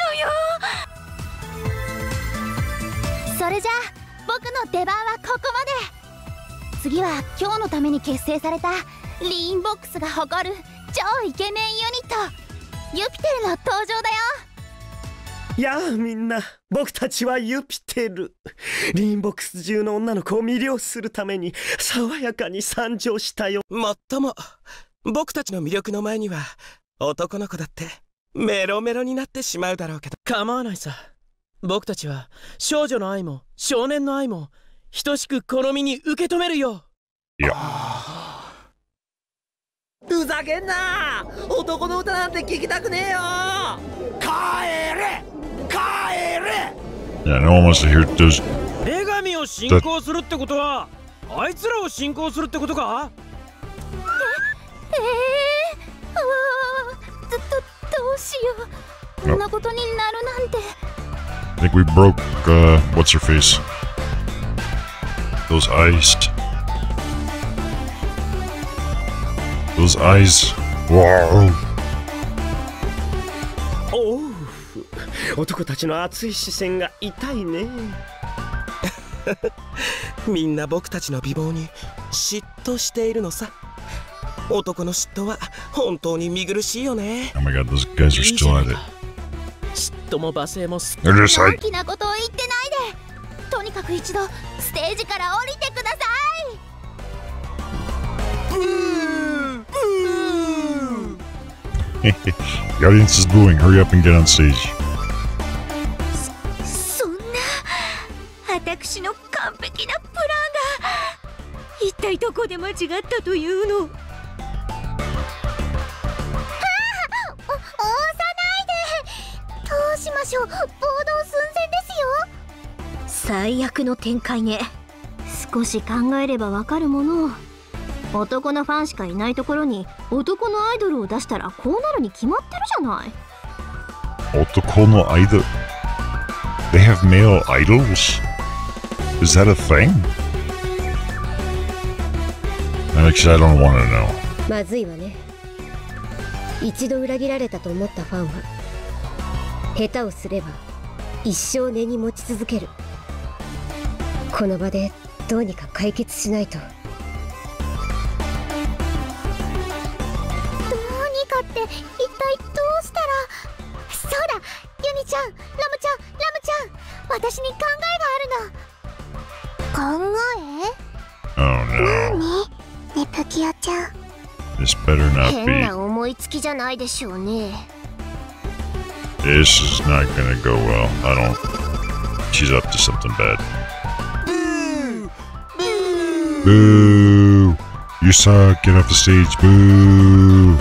なるのよ。 それじゃあ僕の出番はここまで。次は今日のために結成されたリーンボックスが誇る超イケメンユニットユピテルの登場だよ。 やあみんな、僕たちはユピテル。リーンボックス中の女の子を魅了するために爽やかに参上したよ。もっとも僕たちの魅力の前には男の子だってメロメロになってしまうだろうけど構わないさ。僕たちは少女の愛も少年の愛も等しく好みに受け止めるよ。 いや、 ふざけんな。男の歌なんて聞きたくねえよ。帰れ帰れ。 yeah, no one wants to hear those. 女神を信仰するってことはあいつらを信仰するってことか。 どうしよう。こんなことになるなんて。 I think we broke, what's her face? Those eyes. Those eyes. Wow. おう、男たちの熱い視線が痛いね。みんな僕たちの美貌に嫉妬しているのさ。男の嫉妬は本当に見苦しいよね。 Oh my god, those guys are still at it. 嫉妬も罵声も They're just 大 like, きなことを言ってないで。とにかく一度ステージから降りてください。 the audience is booing. Hurry up and get on stage. そんな私の完璧なプランが一体どこで間違ったというの。 押さないで。どうしましょう。暴動寸前ですよ。 最悪の展開ね。少し考えればわかるもの。男のファンしかいないところに男のアイドルを出したらこうなるに決まってるじゃない。 Otoko no idol. They have male idols? Is that a thing? Actually, I don't want to know. まずいわね。一度裏切られたと思ったファンは下手をすれば一生根に持ち続ける。この場でどうにか解決しないと。 どうにかって一体どうしたら。そうだ、ユニちゃん、ラムちゃん、ラムちゃん、私に考えがあるの。考え？ Oh no. 何？ネプキオちゃん。 This better not 変 be. な思いつきじゃないでしょうね。 This is not gonna go well. I don't. She's up to something bad. Boo! You suck. Get off the stage. Boo!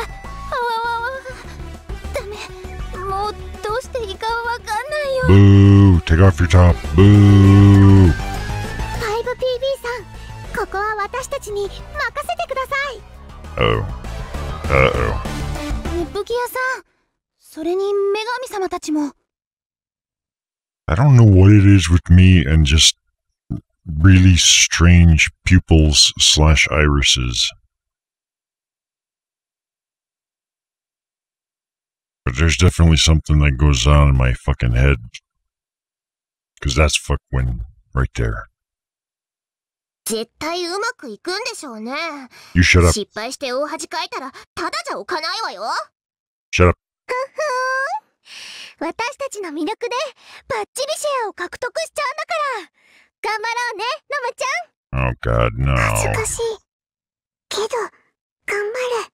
ダメ。もうどうしていいかわかんないよ。 Boo! Take off your top. Boo! 5PB さん、ここは私たちに任せてください。 Oh. Uh-oh. ネプキアさん、それに女神様たちも。 I don't know what it is with me and just really strange pupils / irises. But there's definitely something that goes on in my fucking head. Because that's fucking right there. 絶対うまくいくんでしょうね。 You shut up. 失敗して大恥かいたらただじゃおかないわよ。 Shut up. 私たちの魅力でバッチリシェアを獲得しちゃうんだから。頑張ろうね、ナマちゃん。 Oh god, no. 恥ずかしい。けど、頑張る。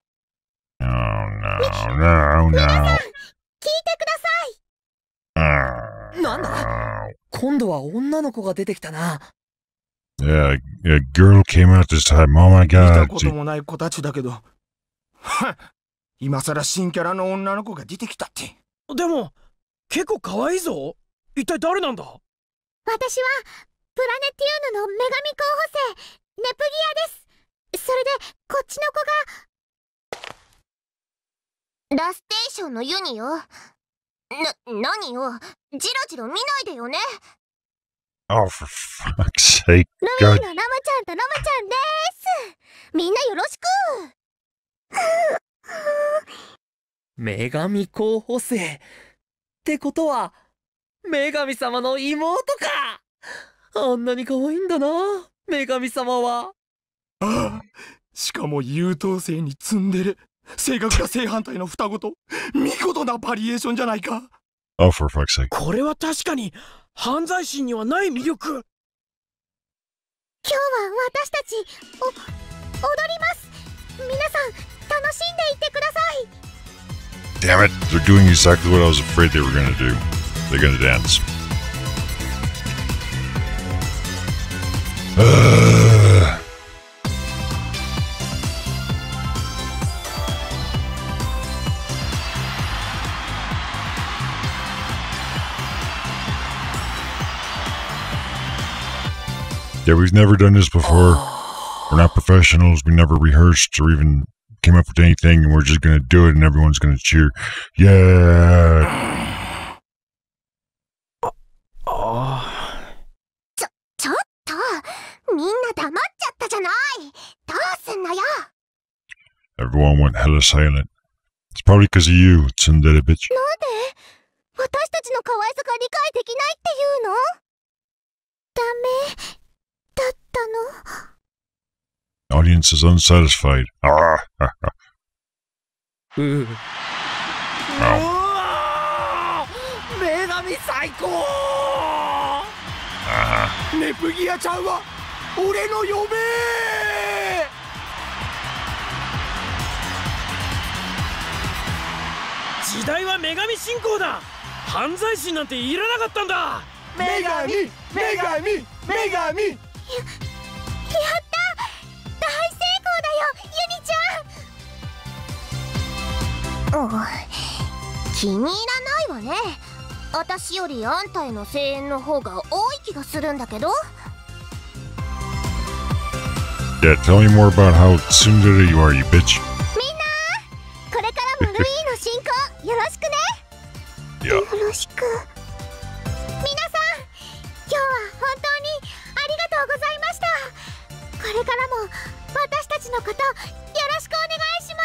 Oh no, no, 皆さん、 no. 聞いてください。 なんだ？今度は女の子が出てきたな。 Yeah, a girl came out this time. Oh my 見た god. こともない子たちだけど。はっ、今さら新キャラの女の子が出てきたって。 でも結構可愛いぞ。一体誰なんだ？ 私はプラネティウムの女神候補生ネプギアです。それでこっちの子がラステーションのユニよ。何よ、ジロジロ見ないでよね。 Oh, for fuck's sake. ルミ God. のラマちゃんとラマちゃんです。みんなよろしく。 女神候補生ってことは女神様の妹か。あんなに可愛いんだな、女神様は。 ああ、しかも優等生にツンデレ、性格が正反対の双子と見事なバリエーションじゃないか。 Oh, for fuck's sake. これは確かに犯罪心にはない魅力。 今日は私たち踊ります。皆さん楽しんでいってください。 Damn it. They're doing exactly what I was afraid they were gonna do. They're gonna dance. Yeah, we've never done this before. We're not professionals. We never rehearsed or even came up with anything, and we're just gonna do it, and everyone's gonna cheer. Yeah. ちょっとみんな黙っちゃったじゃない。どうすんのよ。 Everyone went hella silent. It's probably because of you, tsundere bitch. なんで私たちの可愛さが理解できないっていうの？ダメだったの？ Audience is unsatisfied. Ah, う oh. 女神最高。 ネプギアちゃんは俺の嫁。 時代は女神信仰だ。犯罪心なんていらなかったんだ。 女神女神女神。 やった大成功だよ、ユニちゃん。気に入らないわね。私よりあんたへの声援の方が多い気がするんだけど。 Yeah, tell me more about how tsundere you are, you bitch. みんなこれからもルイーの進行よろしくね。 Yeah. よろしく。皆さん今日は本当にありがとうございました。これからも私たちのことよろしくお願いします。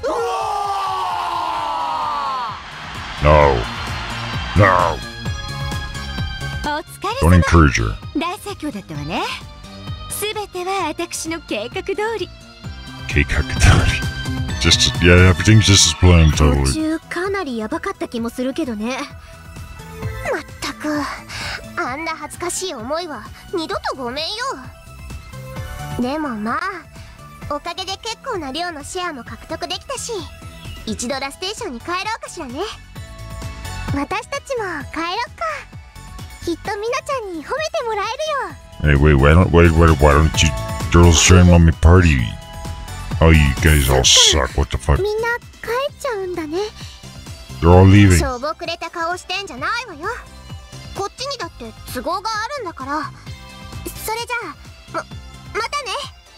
No. No. お疲 Don't れ様。 encourage her. 大盛況だったわね。すべては私の計画通り。 Cake hakatari. Just, yeah, everything's just as planned, 途 totally. 中かなりヤバかった気もするけどね。 まったくあんな恥ずかしい思いは二度とごめんよ。でもまあおかげで結構な量のシェアも獲得できたし、一度ラステーションに帰ろうかしらね。私たちも帰ろっか。きっとミナちゃんに褒めてもらえるよ。 Hey, wait, why don't you girls join mommy party? Oh, you guys all suck. What the fuck? みんな帰っちゃうんだね。 They're all leaving. しょぼくれた顔してんじゃないわよ。こっちにだって都合があるんだから。それじゃあまたね。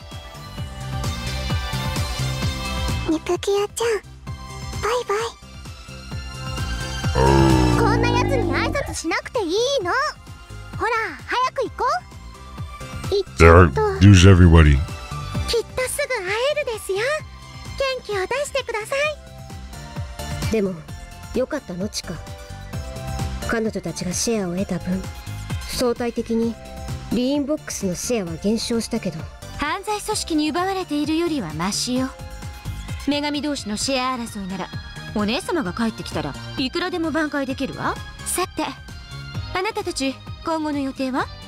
ネプギアちゃんバイバイ。こんなやつに挨拶しなくていいの。ほら早く行こう。行っち There ゃ are うと lose everybody. きっとすぐ会えるですよ。元気を出してください。 でもよかったのチカ。彼女たちがシェアを得た分、相対的にリーンボックスのシェアは減少したけど、 犯罪組織に奪われているよりはマシよ。女神同士のシェア争いならお姉様が帰ってきたらいくらでも挽回できるわ。さてあなたたち今後の予定は？ も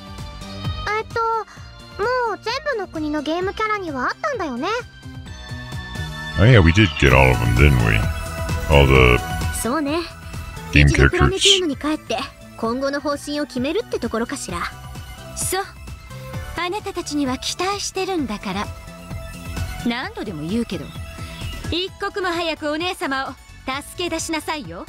う全部の国のゲームキャラにはあったんだよね。 Oh yeah, we did get all of them, didn't we? All the そうね。 game 一度プラネティ characters. ウムに帰って今後の方針を決めるってところかしら。 そう、あなたたちには期待してるんだから。何度でも言うけど一刻も早くお姉様を助け出しなさいよ。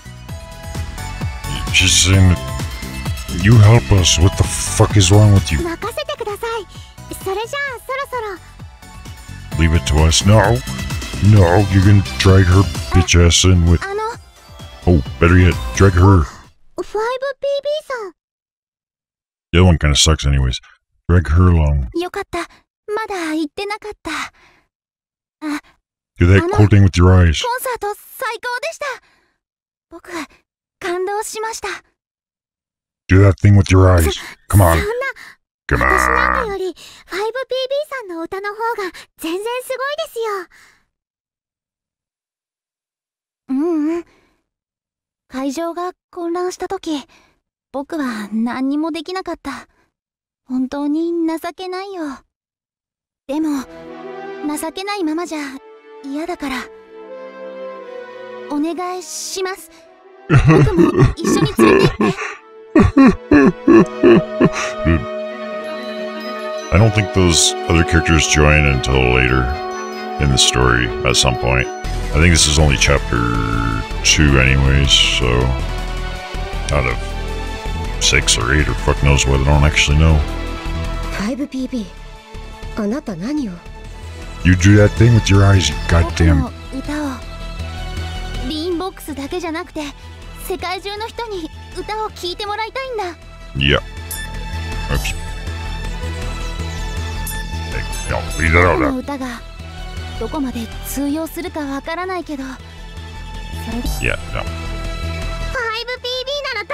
She's saying that you help us. What the fuck is wrong with you? 任せてください。それじゃあそろそろ。 Leave it to us. No. No, you're gonna drag her bitch ass in with. Oh, better yet, drag her. 5PB さん。 The other one kinda sucks anyways. Drag her along. よかった。まだ行ってなかった。 Do that cool thing with your eyes. コンサート最高でした。僕、感動しました。 Do that thing with your eyes. Come on. そんな、 Come 私なんか on. より 5PB さんの歌の方が全然すごいですよ。会場が混乱した時、僕は何にもできなかった。本当に情けないよ。でも、情けないままじゃ嫌だから。お願いします。僕も一緒に連れて行って。 Dude, I don't think those other characters join until later in the story at some point. I think this is only chapter 2 anyways, so out of 6 or 8 or fuck knows what, I don't actually know. 5PB あなた何を？ You do that thing with your eyes, you 僕 goddamn. の歌をリーンボックスだけじゃなくて世界中の人に歌を聴いてもらいたいんだ。 Yeah. Oops. Hey, no, leave that こ out の now. 歌がどこまで通用するかわからないけど、それで Yeah, no. 5PB なら大歓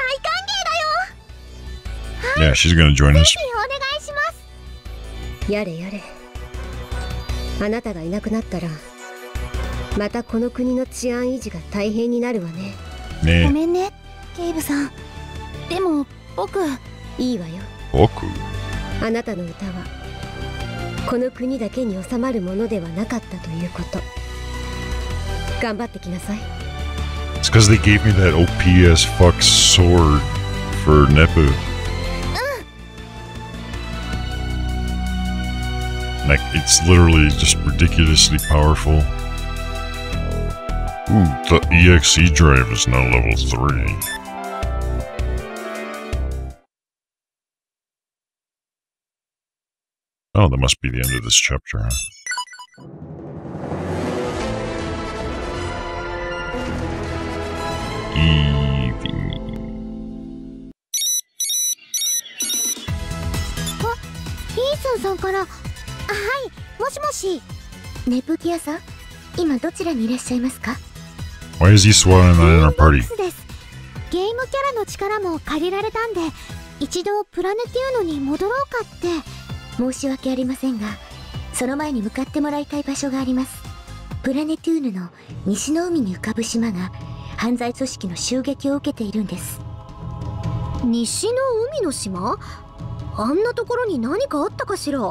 迎だよ。 Yeah, she's gonna join ぜ us. ひお願いします。 やれやれ。あなたがいなくなったらまたこの国の治安維持が大変になるわね。 ご Nah. めんね、ケイブさん。でも僕、 いいわよ。 Boku. あなたの歌はこの国だけに収まるものではなかったということ。頑張ってきなさい。 It's because they gave me that OP as fuck sword for Nepu. Like, it's literally just ridiculously powerful. Ooh, the EXE drive is now level 3. Oh, that must be the end of this chapter, huh? Evie. イースンさんから。はい、もしもし。ネプティアさん、今どちらにいらっしゃいますか？ Why is he swallowing that in our ボッ party? クスです。ゲームキャラの力も借りられたんで、一度プラネティウノに戻ろうかって。申し訳ありませんが、その前に向かってもらいたい場所があります。プラネティウノの西の海に浮かぶ島が犯罪組織の襲撃を受けているんです。 西の海の島？あんなところに何かあったかしら。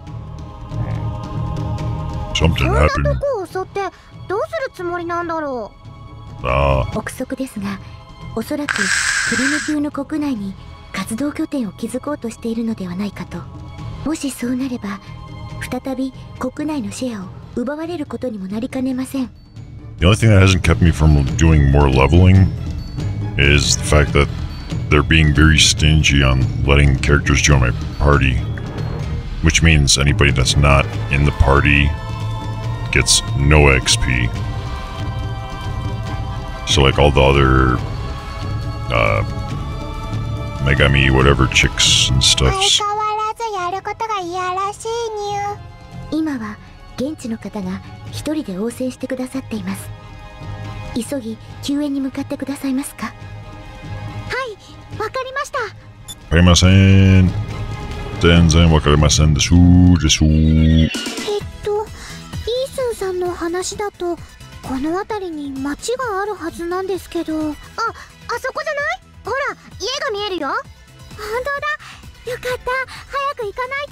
Something そんな happened. とこを襲ってどうするつもりなんだろう。 Ah, 憶測ですが、おそらくプラネティウノ国内に活動拠点を築こうとしているのではないかと。もしそうなれば、再び国内のシェアを奪われることにもなりかねません。 the only thing that hasn't kept me from doing more leveling is the fact that they're being very stingy on letting characters join my party, which means anybody that's not in the party gets no XP. So like all the other Megami whatever chicks and stuff. 相変わらずやることがいやらしいにゅ。今は現地の方が一人で応戦してくださっています。急ぎ救援に向かってくださいますか。はい、わかりました。 わかりません。全然わかりませんでしゅでしゅ。 イースンさんの話だとこの辺りに町があるはずなんですけど。あそこじゃない？ほら、家が見えるよ。本当だ。よかった。早く行かない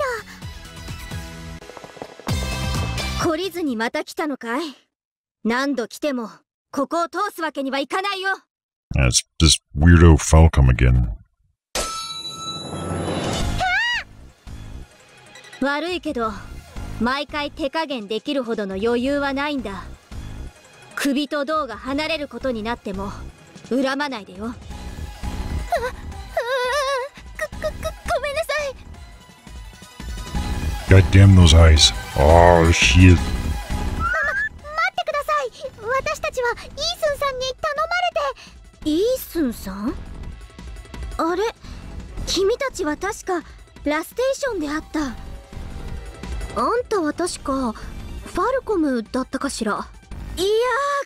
と。 懲りずにまた来たのかい？何度来てもここを通すわけにはいかないよ。 It's this weirdo Falcom again. 悪いけど毎回手加減できるほどの余裕はないんだ。首と胴が離れることになっても恨まないでよ。 ごめんなさい。 God damn those eyes. Oh shit. 待ってください。私たちはイースンさんに頼まれて。 イースンさん？あれ、君たちは確かラステーションであった。あんたは確かファルコムだったかしら。いやー、ごめん。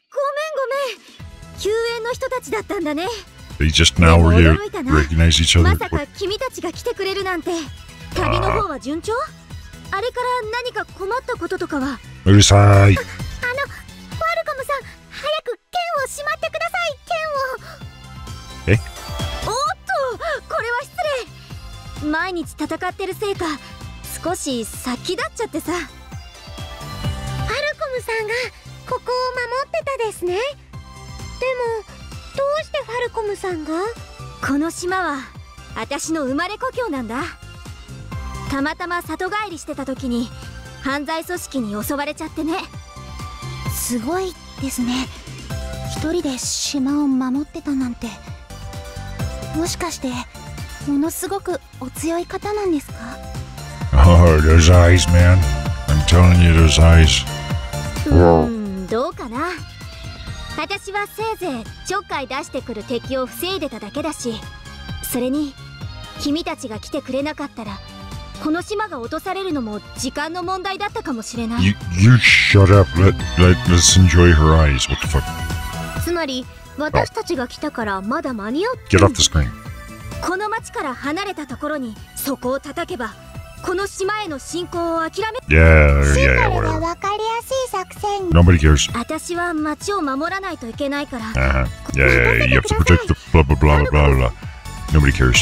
救援の人たちだったんだね。 They just now recognize each other. まさか君たちが来てくれるなんて。旅の方は順調？あれから何か困ったこととかは？ うるさい。 ファルコムさん、早く剣をしまってください。剣を。 え？ おっと、これは失礼。毎日戦ってるせいか少し先立っちゃってさ。 ファルコムさんがここを守ってたですね。でもどうしてファルコムさんが？ この島は私の生まれ故郷なんだ。たまたま里帰りしてた時に犯罪組織に襲われちゃってね。 すごいですね。一人で島を守ってたなんて。もしかしてものすごくお強い方なんですか？ Oh, those eyes, man. I'm telling you, those eyes. どうかな。私はせいぜいちょっかい出してくる敵を防いでただけだし、それに君たちが来てくれなかったらこの島が落とされるのも時間の問題だったかもしれない。 You shut up. Let's enjoy her eyes. What the fuck? つまり私たちが来たからまだ間に合う。 Get off the screen. この町から離れたところにそこを叩けばこの島への侵攻を諦め。 Yeah, whatever. わかりやすい作戦。 Nobody cares. 私は町を守らないといけないから。 Yeah, you have to protect the blah blah blah blah blah. Nobody cares.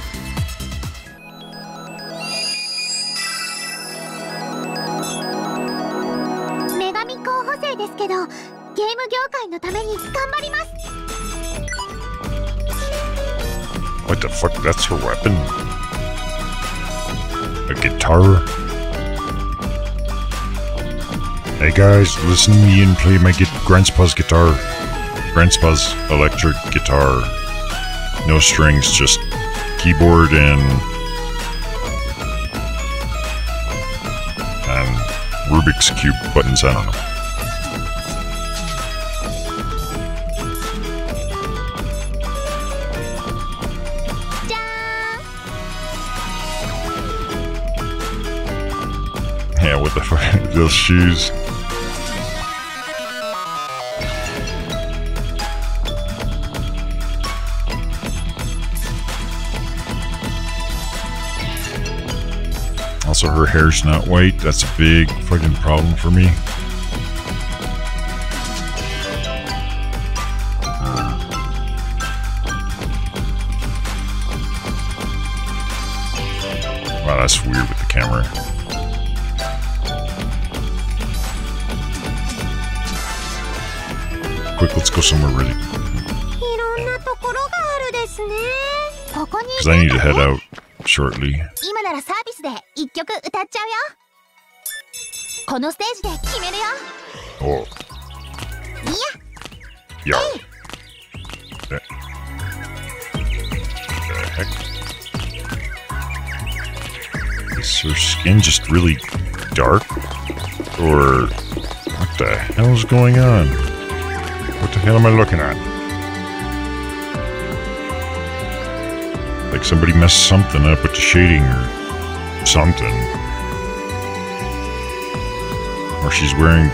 女神候補生ですけど、ゲーム業界のために頑張ります。 What the fuck? That's her weapon? A guitar? Hey guys, listen to me and play my Grandpa's guitar. Grandpa's electric guitar. No strings, just keyboard and Rubik's Cube buttons, I don't know. Yeah, what the fuck? Those shoes. Also, her hair's not white. That's a big fucking problem for me. Wow, that's weird with the camera. Quick, let's go somewhere really. いろんなところがあるですね。ここに Because I need to head out shortly. 今ならサービスで一曲歌っちゃうよ。このステージで決めるよ。 Oh. いや。 Yeah. The heck? Is her skin just really dark? Or what the hell is going on? What the hell am I looking at? Like somebody messed something up with the shading or something. Or she's wearing...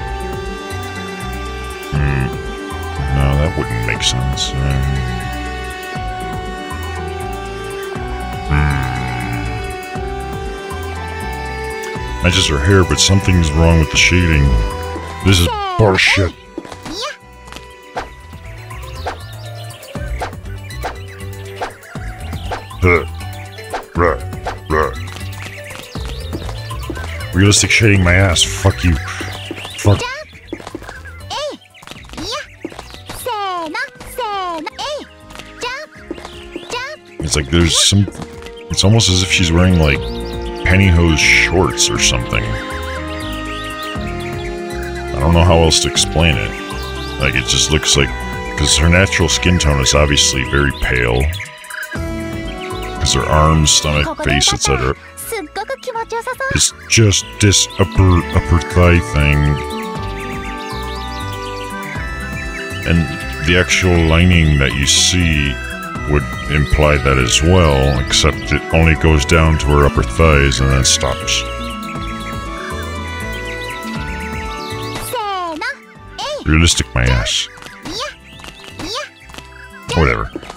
No, that wouldn't make sense. Matches her hair, but something's wrong with the shading. This is bullshit. Realistic shading my ass. Fuck you. Fuck. It's like there's some... It's almost as if she's wearing like pantyhose shorts or something. I don't know how else to explain it. Like it just looks like... Because her natural skin tone is obviously very pale. Because her arms, stomach, face, etc. It's just this upper thigh thing. And the actual lining that you see would imply that as well, except it only goes down to her upper thighs and then stops. Realistic my ass. Whatever.